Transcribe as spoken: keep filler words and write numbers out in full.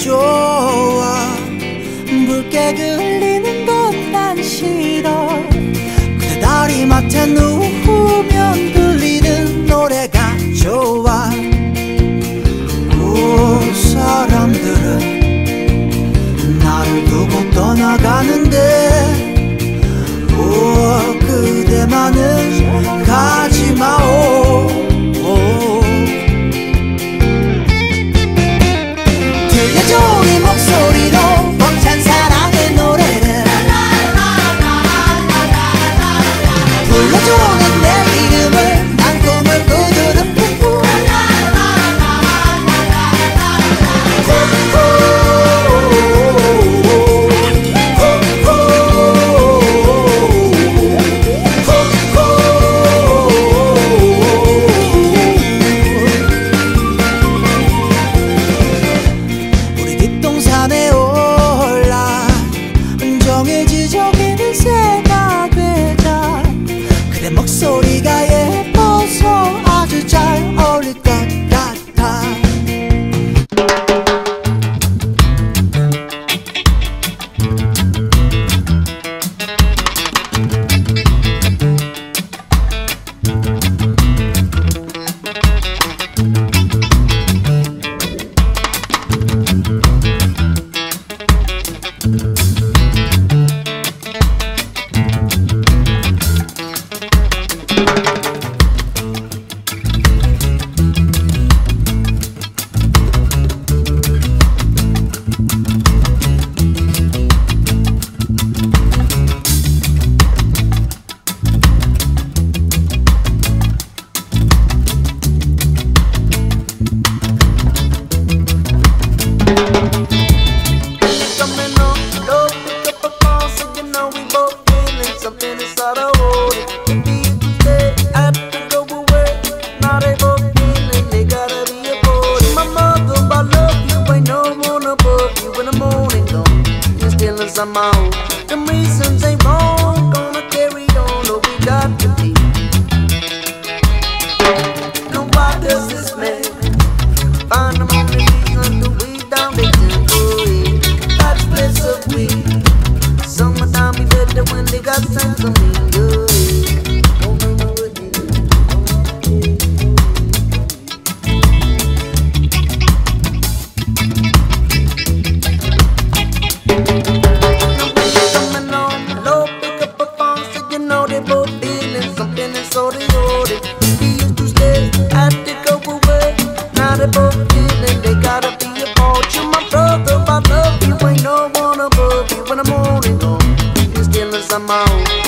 좋아. 붉게 그리는 건 난 싫어. 그대 다리맡에 누우면 들리는 노래가 좋아. 오, 사람들은 나를 두고 떠나가는데 오, 그대만은 가지마오. 들려줘 이 목소리로 벅찬 사랑의 노래를 불러줘 넌 내 이름을 난 꿈을 꾸두는 푸푸 우리 뒷동산에 올라 온종일 지저귀는 새가 되자. 그대 목소리가 예뻐서 아주 잘 어울릴 것 같아. Somehow, the reasons ain't wrong. Gonna carry on, no, we got to be. No, why does this man find them on the reason to weed down the temporary? That's bliss of weed. Summertime be better when they got sense of me. Good. Somehow